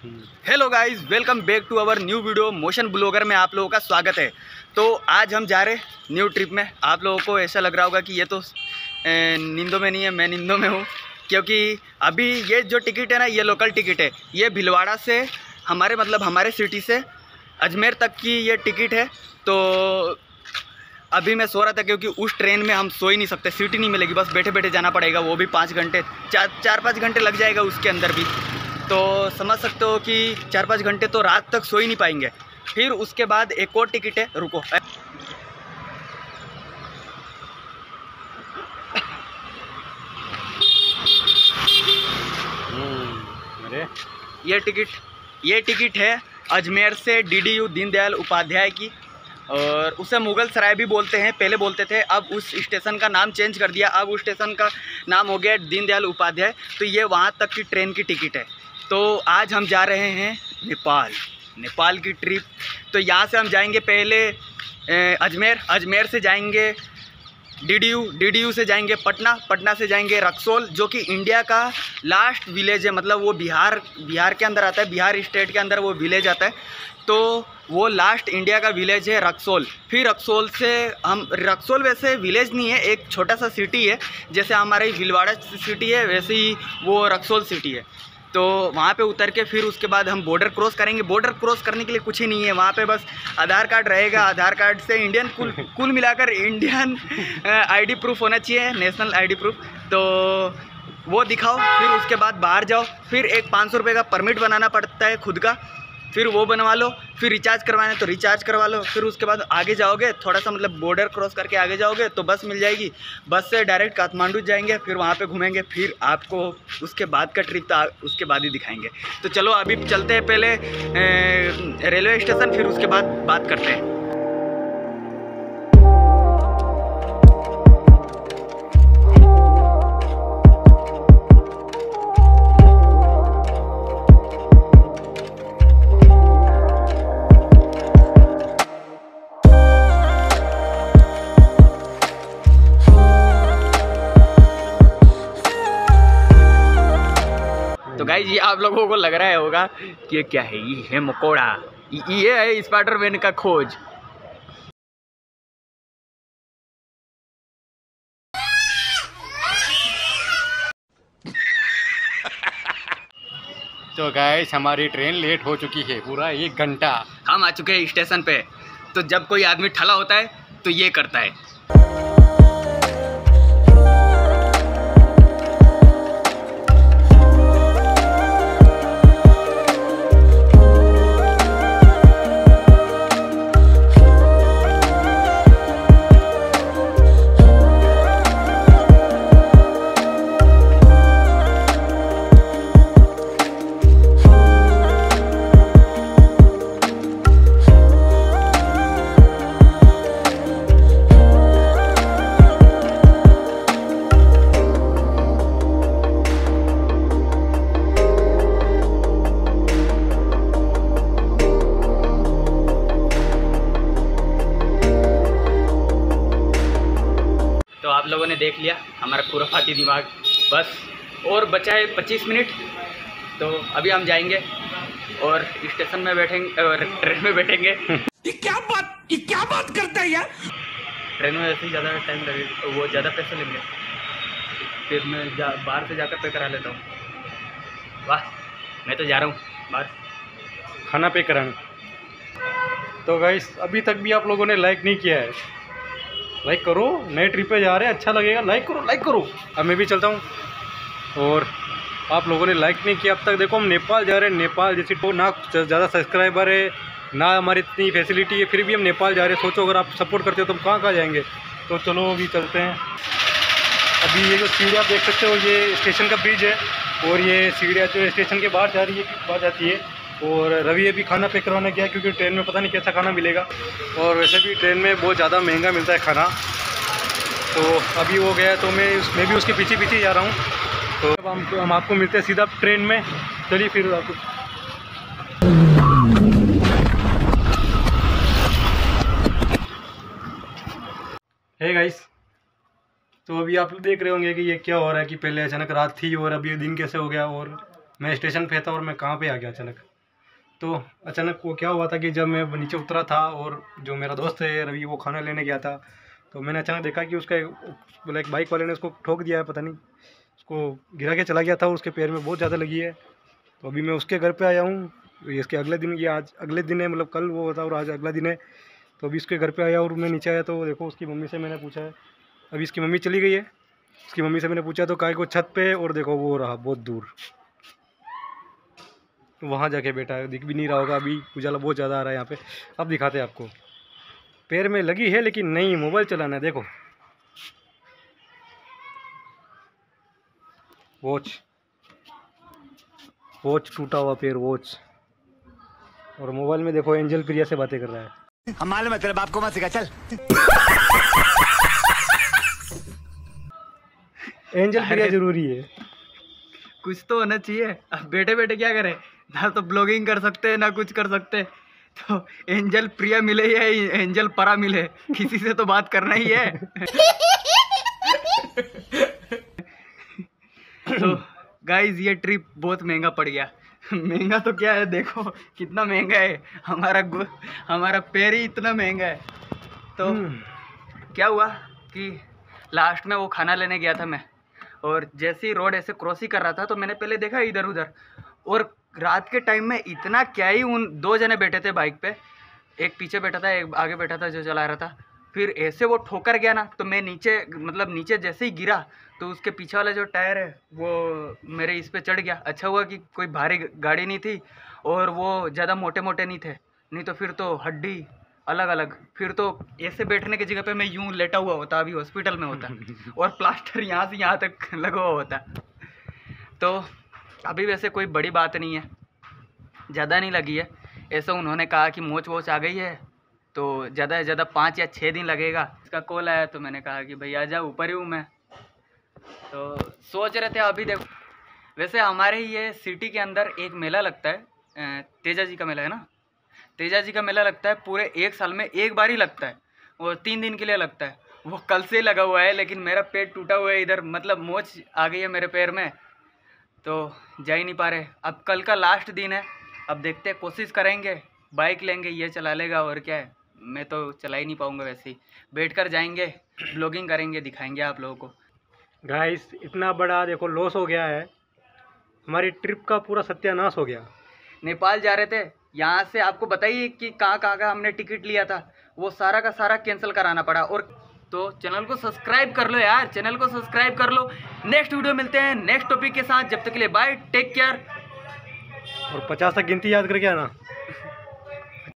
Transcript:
Hello guys, welcome back to our new video. Motion blogger में आप लोगों का स्वागत है। तो आज हम जा रहे न्यू ट्रिप में। आप लोगों को ऐसा लग रहा होगा कि ये तो नींदों में नहीं है, मैं नींदों में हूँ, क्योंकि अभी ये जो टिकट है ना, ये लोकल टिकट है। ये भीलवाड़ा से हमारे सिटी से अजमेर तक की ये टिकट है। तो अभी मैं सो रहा था, क्योंकि उस ट्रेन में हम सो ही नहीं सकते, सीट ही नहीं मिलेगी, बस बैठे बैठे जाना पड़ेगा। वो भी 5 घंटे, 4-5 घंटे लग जाएगा उसके अंदर भी। तो समझ सकते हो कि 4-5 घंटे तो रात तक सो ही नहीं पाएंगे। फिर उसके बाद एक और टिकट है, रुको। अरे ये टिकट है अजमेर से DDU दीनदयाल उपाध्याय की, और उसे मुगल सराय भी बोलते हैं, पहले बोलते थे। अब उस स्टेशन का नाम चेंज कर दिया, अब उस स्टेशन का नाम हो गया दीनदयाल उपाध्याय। तो ये वहाँ तक की ट्रेन की टिकट है। तो आज हम जा रहे हैं नेपाल की ट्रिप। तो यहाँ से हम जाएंगे पहले अजमेर से जाएंगे DDU से जाएंगे पटना से जाएंगे रक्सौल, जो कि इंडिया का लास्ट विलेज है। मतलब वो बिहार के अंदर आता है, बिहार स्टेट के अंदर वो विलेज आता है। तो वो लास्ट इंडिया का विलेज है रक्सौल। फिर रक्सौल वैसे विलेज नहीं है, एक छोटा सा सिटी है। जैसे हमारी भीलवाड़ा सिटी है, वैसे ही वो रक्सौल सिटी है। तो वहाँ पे उतर के फिर उसके बाद हम बॉर्डर क्रॉस करेंगे। बॉर्डर क्रॉस करने के लिए कुछ ही नहीं है, वहाँ पे बस आधार कार्ड रहेगा। आधार कार्ड से इंडियन कुल मिलाकर इंडियन ID प्रूफ होना चाहिए, नेशनल ID प्रूफ। तो वो दिखाओ, फिर उसके बाद बाहर जाओ। फिर एक 500 रुपये का परमिट बनाना पड़ता है खुद का, फिर वो बनवा लो। फिर रिचार्ज करवाना है तो रिचार्ज करवा लो। फिर उसके बाद आगे जाओगे, थोड़ा सा मतलब बॉर्डर क्रॉस करके आगे जाओगे तो बस मिल जाएगी। बस से डायरेक्ट काठमांडू जाएंगे, फिर वहाँ पे घूमेंगे। फिर आपको उसके बाद का ट्रिप तो उसके बाद ही दिखाएंगे। तो चलो अभी चलते हैं पहले रेलवे स्टेशन, फिर उसके बाद बात करते हैं। तो गाइस, ये आप लोगों को लग रहा होगा कि ये क्या है। ये है मकोड़ा, ये है स्पाइडरमैन का खोज। तो गाइस, हमारी ट्रेन लेट हो चुकी है पूरा 1 घंटा। हम आ चुके हैं स्टेशन पे। तो जब कोई आदमी ठला होता है तो ये करता है। तो आप लोगों ने देख लिया हमारा खुराफाती दिमाग। बस और बचा है 25 मिनट। तो अभी हम जाएंगे और स्टेशन में बैठेंगे और ट्रेन में बैठेंगे। ये क्या बात करता है यार। ट्रेन में वैसे ही ज़्यादा टाइम लगेगा, तो वो ज़्यादा पैसे लेंगे। फिर मैं बाहर से जाकर पे करा लेता हूँ। वाह, मैं तो जा रहा हूँ बाहर खाना पे कराने। तो गाइस, अभी तक भी आप लोगों ने लाइक नहीं किया है, लाइक करो। नए ट्रिप पे जा रहे हैं, अच्छा लगेगा, लाइक करो। अब मैं भी चलता हूँ। और आप लोगों ने लाइक नहीं किया अब तक। देखो, हम नेपाल जा रहे हैं। नेपाल जैसी तो ना ज़्यादा सब्सक्राइबर है, ना हमारी इतनी फैसिलिटी है, फिर भी हम नेपाल जा रहे हैं। सोचो, अगर आप सपोर्ट करते हो तो हम कहाँ जाएंगे। तो चलो अभी चलते हैं। अभी ये जो सीढ़ियाँ आप देख सकते हो, ये स्टेशन का ब्रिज है, और ये सीढ़ियाँ जो स्टेशन के बाहर जा रही है, बाहर जाती है। और रवि अभी खाना पैक करवाने गया, क्योंकि ट्रेन में पता नहीं कैसा खाना मिलेगा, और वैसे भी ट्रेन में बहुत ज़्यादा महंगा मिलता है खाना। तो अभी वो गया, तो मैं भी उसके पीछे जा रहा हूँ। तो अब हम आपको मिलते हैं सीधा ट्रेन में। चलिए फिर आपको। हे गाइस, तो अभी आप लोग देख रहे होंगे कि ये क्या हो रहा है कि पहले अचानक रात थी और अभी दिन कैसे हो गया, और मैं स्टेशन पे था और मैं कहाँ पे आ गया अचानक। तो अचानक वो क्या हुआ था कि जब मैं नीचे उतरा था और जो मेरा दोस्त है रवि वो खाना लेने गया था, तो मैंने अचानक देखा कि उसका एक बाइक वाले ने उसको ठोक दिया है, पता नहीं उसको गिरा के चला गया था और उसके पैर में बहुत ज़्यादा लगी है। तो अभी मैं उसके घर पे आया हूँ, इसके अगले दिन, ये आज अगले दिन है, मतलब कल वो होता और आज अगला दिन है। तो अभी इसके घर पे आया और मैं नीचे आया तो देखो उसकी मम्मी से मैंने पूछा है, अभी इसकी मम्मी चली गई है, उसकी मम्मी से मैंने पूछा तो काय को छत पे, और देखो वो रहा बहुत दूर, वहाँ जाके बैठा है, दिख भी नहीं रहा होगा, अभी उजाला बहुत ज़्यादा आ रहा है यहाँ पे। अब दिखाते हैं आपको, पैर में लगी है लेकिन नहीं, मोबाइल चलाना है, देखो वॉच टूटा हुआ पैर, वॉच, और मोबाइल में देखो एंजल प्रिया से बातें कर रहा है। हम मालूम है तेरे बाप को मत सिखा, चल। एंजल प्रिया जरूरी है, कुछ तो होना चाहिए। अब बैठे बैठे क्या करें, ना तो ब्लॉगिंग कर सकते हैं ना कुछ कर सकते, तो एंजल प्रिया मिले या एंजल परा मिले, किसी से तो बात करना ही है। तो गाइज ये ट्रिप बहुत महंगा पड़ गया। महंगा तो क्या है, देखो कितना महंगा है, हमारा पैर ही इतना महंगा है। तो क्या हुआ कि लास्ट में वो खाना लेने गया था मैं, और जैसे ही रोड ऐसे क्रॉस ही कर रहा था तो मैंने पहले देखा इधर उधर, और रात के टाइम में इतना क्या ही, उन 2 जने बैठे थे बाइक पे, एक पीछे बैठा था एक आगे बैठा था जो चला रहा था। फिर ऐसे वो ठोकर गया ना, तो मैं नीचे, मतलब नीचे जैसे ही गिरा तो उसके पीछे वाला जो टायर है वो मेरे इस पे चढ़ गया। अच्छा हुआ कि कोई भारी गाड़ी नहीं थी और वो ज़्यादा मोटे मोटे नहीं थे, नहीं तो फिर तो हड्डी अलग अलग, फिर तो ऐसे बैठने की जगह पे मैं यूं लेटा हुआ होता, अभी हॉस्पिटल में होता, और प्लास्टर यहाँ से यहाँ तक लगा हुआ होता। तो अभी वैसे कोई बड़ी बात नहीं है, ज़्यादा नहीं लगी है। ऐसा उन्होंने कहा कि मोच वोच आ गई है तो ज़्यादा से ज़्यादा 5 या 6 दिन लगेगा। इसका कॉल आया तो मैंने कहा कि भाई आ जा, ऊपर ही हूँ मैं। तो सोच रहे थे अभी देखो, वैसे हमारे ये सिटी के अंदर एक मेला लगता है, तेजा जी का मेला है ना, तेजा जी का मेला लगता है, पूरे 1 साल में एक बार ही लगता है, वो 3 दिन के लिए लगता है। वो कल से लगा हुआ है, लेकिन मेरा पेट टूटा हुआ है इधर, मतलब मोच आ गई है मेरे पैर में, तो जा ही नहीं पा रहे। अब कल का लास्ट दिन है, अब देखते हैं, कोशिश करेंगे, बाइक लेंगे, ये चला लेगा, और क्या है, मैं तो चला ही नहीं पाऊँगा। वैसे ही बैठ कर जाएंगे, ब्लॉगिंग करेंगे, दिखाएंगे आप लोगों को। गाइस इतना बड़ा देखो लॉस हो गया है, हमारी ट्रिप का पूरा सत्यानाश हो गया। नेपाल जा रहे थे, यहाँ से आपको बताइए कि कहाँ कहाँ का हमने टिकट लिया था, वो सारा का सारा कैंसिल कराना पड़ा। और तो चैनल को सब्सक्राइब कर लो यार, चैनल को सब्सक्राइब कर लो। नेक्स्ट वीडियो मिलते हैं नेक्स्ट टॉपिक के साथ, जब तक के लिए बाय, टेक केयर। और 50 तक गिनती याद करके आना।